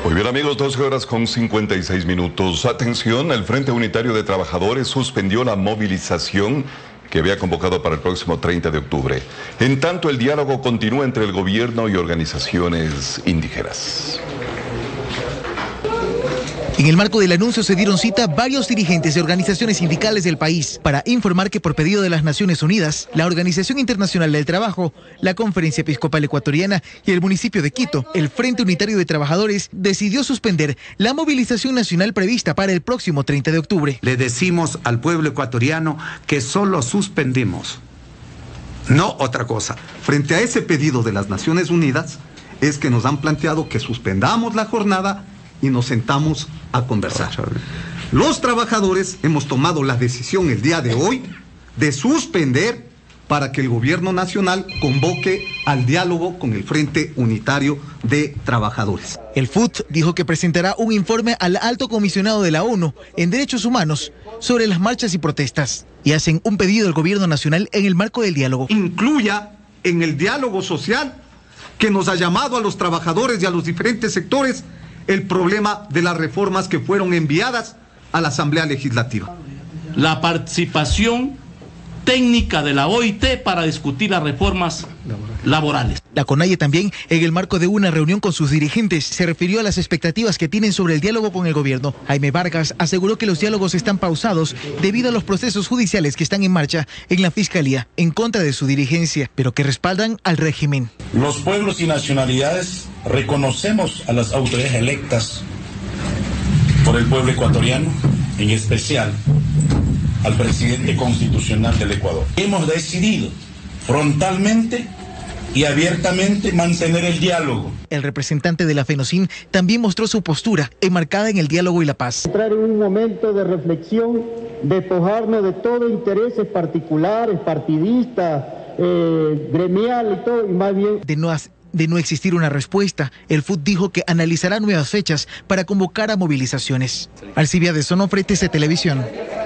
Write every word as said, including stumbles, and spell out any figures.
Muy bien amigos, doce horas con cincuenta y seis minutos. Atención, el Frente Unitario de Trabajadores suspendió la movilización que había convocado para el próximo treinta de octubre. En tanto, el diálogo continúa entre el gobierno y organizaciones indígenas. En el marco del anuncio se dieron cita varios dirigentes de organizaciones sindicales del país para informar que por pedido de las Naciones Unidas, la Organización Internacional del Trabajo, la Conferencia Episcopal Ecuatoriana y el municipio de Quito, el Frente Unitario de Trabajadores decidió suspender la movilización nacional prevista para el próximo treinta de octubre. Le decimos al pueblo ecuatoriano que solo suspendimos, no otra cosa. Frente a ese pedido de las Naciones Unidas, es que nos han planteado que suspendamos la jornada y nos sentamos a conversar. Los trabajadores hemos tomado la decisión el día de hoy de suspender para que el gobierno nacional convoque al diálogo con el Frente Unitario de Trabajadores. El F U T dijo que presentará un informe al alto comisionado de la ONU en Derechos Humanos sobre las marchas y protestas y hacen un pedido al gobierno nacional en el marco del diálogo. Incluya en el diálogo social que nos ha llamado a los trabajadores y a los diferentes sectores el problema de las reformas que fueron enviadas a la Asamblea Legislativa. La participación técnica de la O I T para discutir las reformas laborales. La CONAIE también, en el marco de una reunión con sus dirigentes, se refirió a las expectativas que tienen sobre el diálogo con el gobierno. Jaime Vargas aseguró que los diálogos están pausados debido a los procesos judiciales que están en marcha en la Fiscalía en contra de su dirigencia, pero que respaldan al régimen. Los pueblos y nacionalidades reconocemos a las autoridades electas por el pueblo ecuatoriano, en especial al presidente constitucional del Ecuador. Hemos decidido frontalmente y abiertamente mantener el diálogo. El representante de la FENOCIN también mostró su postura enmarcada en el diálogo y la paz. Entrar en un momento de reflexión, despojarnos de todo intereses particulares, partidistas, eh, gremial y todo, y más bien... De no De no existir una respuesta, el F U T dijo que analizará nuevas fechas para convocar a movilizaciones. Alcibiades Onofre, T C Televisión.